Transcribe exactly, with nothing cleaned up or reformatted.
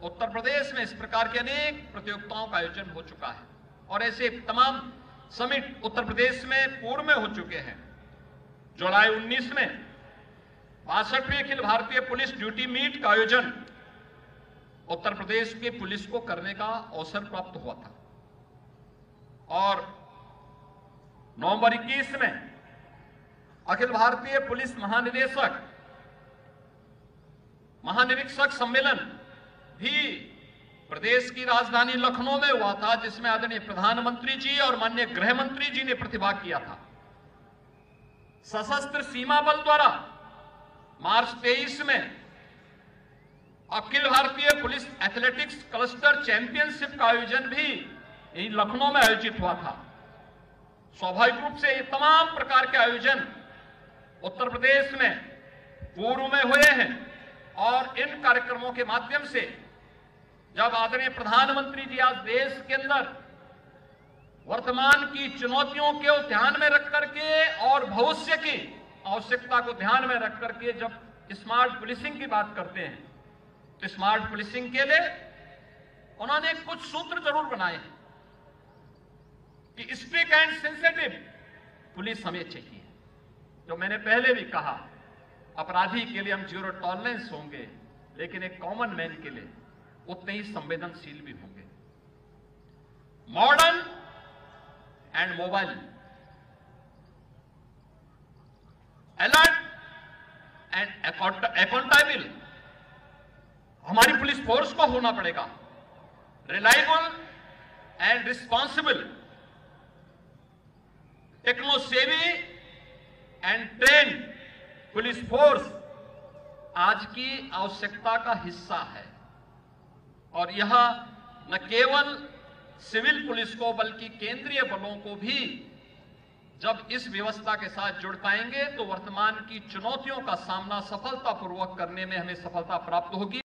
उत्तर प्रदेश में इस प्रकार की अनेक प्रतियोगिताओं का आयोजन हो चुका है और ऐसे तमाम समिट उत्तर प्रदेश में पूर्व में हो चुके हैं। जुलाई उन्नीस में बासठवीं Akhil Bharatiya police duty meet का आयोजन उत्तर प्रदेश के पुलिस को करने का अवसर प्राप्त हुआ था और नवंबर इक्कीस में अखिल भारतीय पुलिस महानिदेशक महानिरीक्षक सम्मेलन भी प्रदेश की राजधानी लखनऊ में हुआ था, जिसमें आदरणीय प्रधानमंत्री जी और माननीय गृह मंत्री जी ने प्रतिभाग किया था। सशस्त्र सीमा बल द्वारा मार्च तेईस में Akhil Bharatiya police athletics cluster championship का आयोजन भी लखनऊ में आयोजित हुआ था। स्वाभाविक रूप से ये तमाम प्रकार के आयोजन उत्तर प्रदेश में पूर्व में हुए हैं और इन कार्यक्रमों के माध्यम से जब आदरणीय प्रधानमंत्री जी आज देश के अंदर वर्तमान की चुनौतियों को ध्यान में रख करके और भविष्य की आवश्यकता को ध्यान में रख करके जब स्मार्ट पुलिसिंग की बात करते हैं तो स्मार्ट पुलिसिंग के लिए उन्होंने कुछ सूत्र जरूर बनाए हैं कि स्ट्रिक्ट एंड सेंसिटिव पुलिस हमें चाहिए। जो मैंने पहले भी कहा, अपराधी के लिए हम जीरो टॉलरेंस होंगे, लेकिन एक कॉमन मैन के लिए उतने ही संवेदनशील भी होंगे। Modern and mobile, alert and accountable हमारी पुलिस फोर्स को होना पड़ेगा। Reliable and responsible, techno savvy and train police force आज की आवश्यकता का हिस्सा है और यह न केवल सिविल पुलिस को बल्कि केंद्रीय बलों को भी जब इस व्यवस्था के साथ जुड़ पाएंगे तो वर्तमान की चुनौतियों का सामना सफलतापूर्वक करने में हमें सफलता प्राप्त होगी।